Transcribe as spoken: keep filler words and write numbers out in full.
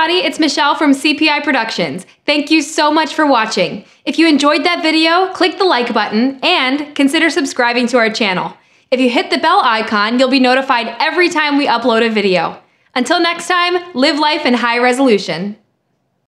everybody, it's Michelle from C P I Productions. Thank you so much for watching. If you enjoyed that video, click the like button and consider subscribing to our channel. If you hit the bell icon, you'll be notified every time we upload a video. Until next time, live life in high resolution.